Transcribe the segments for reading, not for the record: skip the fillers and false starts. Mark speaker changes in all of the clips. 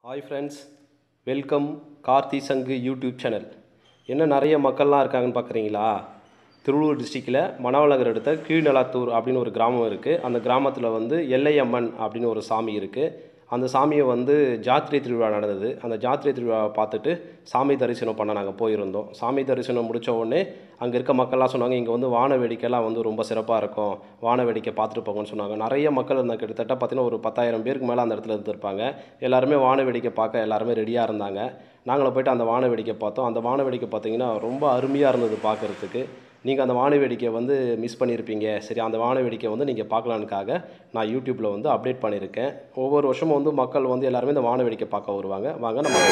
Speaker 1: Hi friends, welcome Karthi சங்கு YouTube channel. என்ன நிறைய மக்கள்லாம் இருக்காங்கன்னு பார்க்குறீங்களா? திருவள்ளூர் டிஸ்ட்ரிக்டில் மணவளகர் அடுத்த கீழ்நலாத்தூர் அப்படின்னு ஒரு கிராமம் இருக்குது. அந்த கிராமத்தில் வந்து எல்லையம்மன் அப்படின்னு ஒரு சாமி இருக்குது. அந்த சாமியை வந்து ஜாத்திரை திருவிழா நடந்தது. அந்த ஜாத்திரை திருவிழாவை பார்த்துட்டு சாமி தரிசனம் பண்ண நாங்கள் போயிருந்தோம். சாமி தரிசனம் முடித்த உடனே அங்கே இருக்க மக்கள்லாம் சொன்னாங்க, இங்கே வந்து வான வேடிக்கைலாம் வந்து ரொம்ப சிறப்பாக இருக்கும், வான வேடிக்கை பார்த்துட்டு போங்கன்னு சொன்னாங்க. நிறைய மக்கள் இருந்தாங்க, கிட்டத்தட்ட பார்த்தீங்கன்னா ஒரு 10,000 பேருக்கு மேலே அந்த இடத்துல இருந்திருப்பாங்க. எல்லாருமே வான வேடிக்கை பார்க்க எல்லாருமே ரெடியாக இருந்தாங்க. நாங்களும் போய்ட்டு அந்த வான வேடிக்கை பார்த்தோம். அந்த வான வேடிக்கை பார்த்திங்கன்னா ரொம்ப அருமையாக இருந்தது பார்க்குறதுக்கு. நீங்கள் அந்த வான வேடிக்கையை வந்து மிஸ் பண்ணியிருப்பீங்க. சரி, அந்த வான வேடிக்கை வந்து நீங்கள் பார்க்கலான்னுக்காக நான் யூடியூப்பில் வந்து அப்டேட் பண்ணியிருக்கேன். ஒவ்வொரு வருஷமும் வந்து மக்கள் வந்து எல்லாருமே இந்த வான வேடிக்கை பார்க்க வருவாங்க. வாங்க நம்ம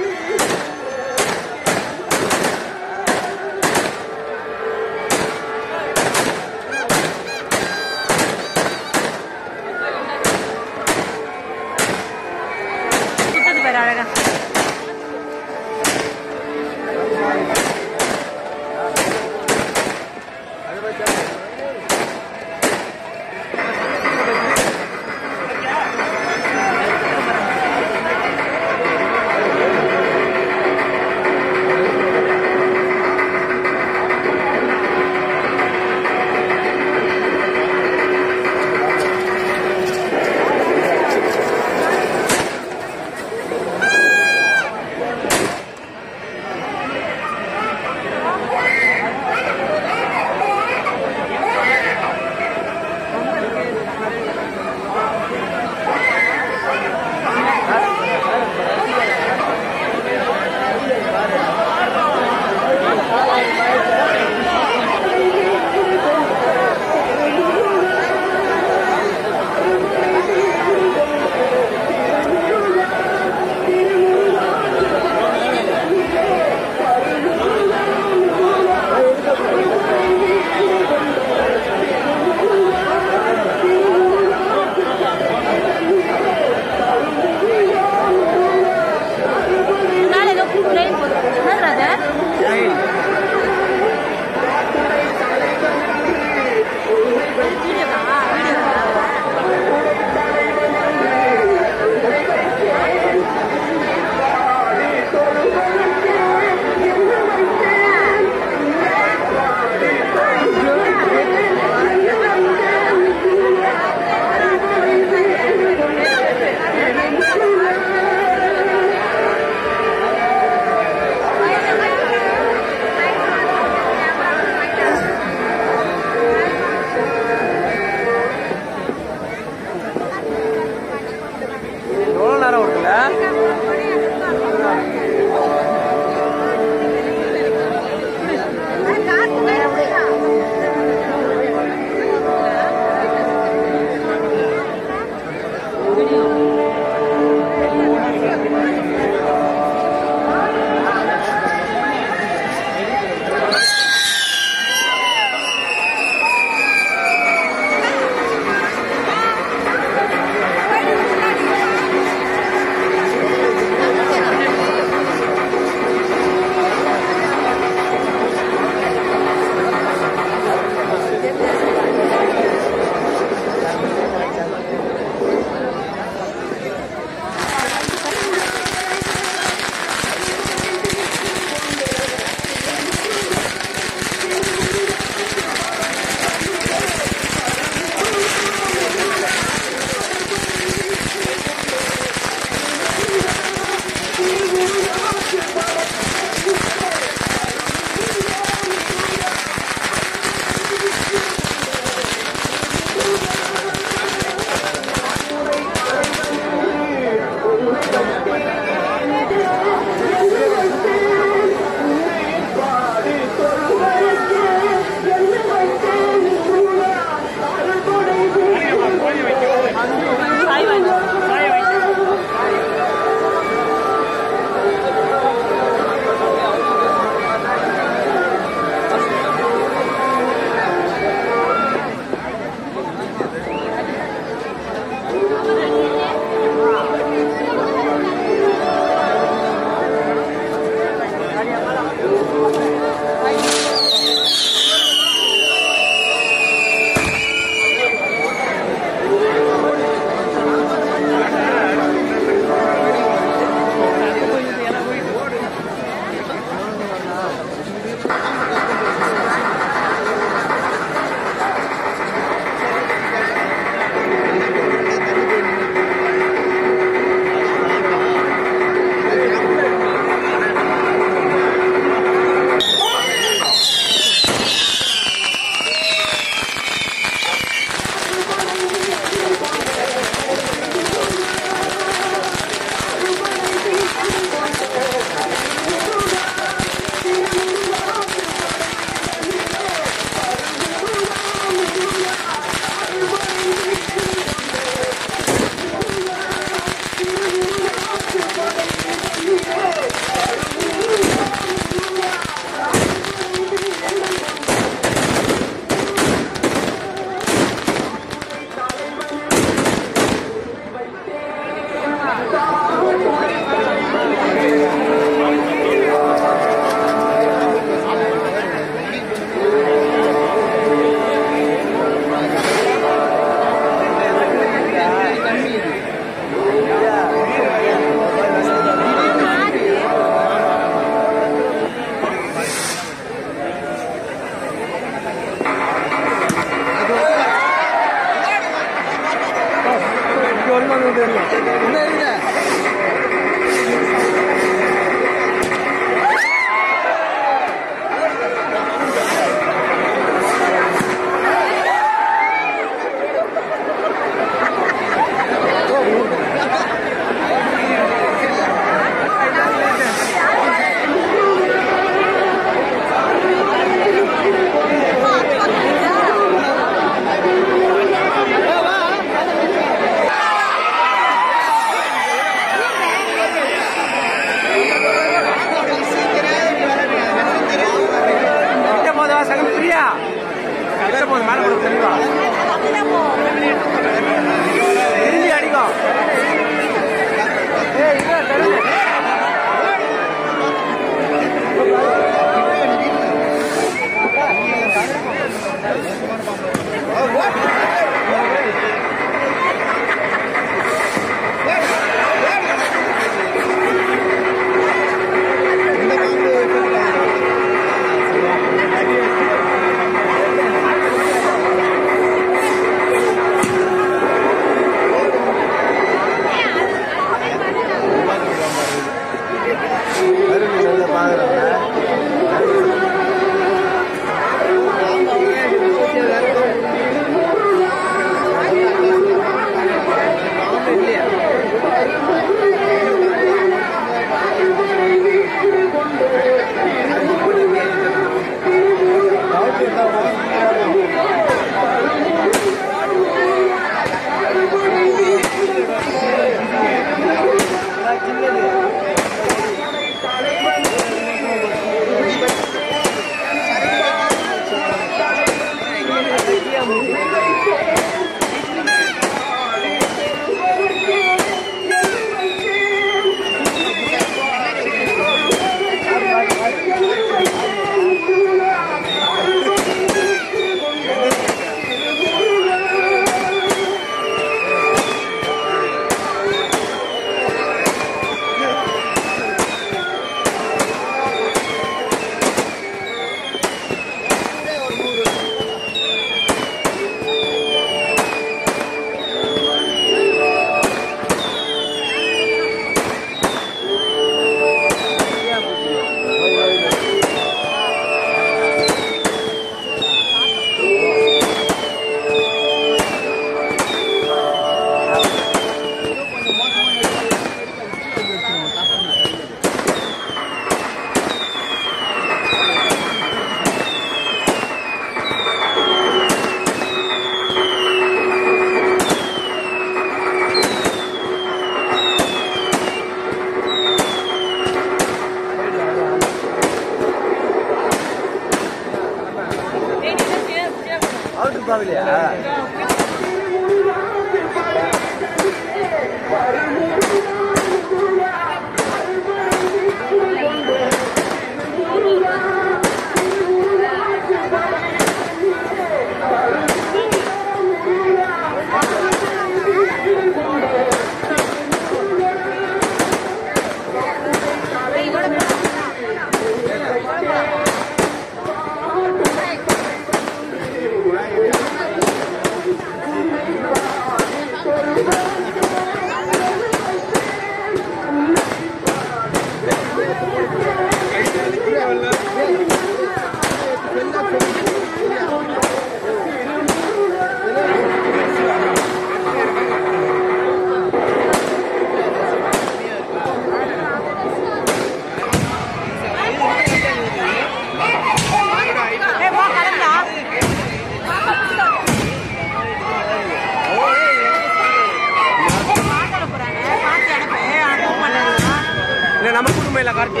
Speaker 2: நம்ம குடும்பம் கார்த்தி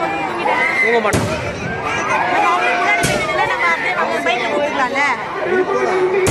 Speaker 2: தூங்க மாட்டோம்.
Speaker 3: நம்ம அவங்க முன்னாடி போய் நம்ம அப்படியே பைக்ல போட்டுக்கலாம்ல.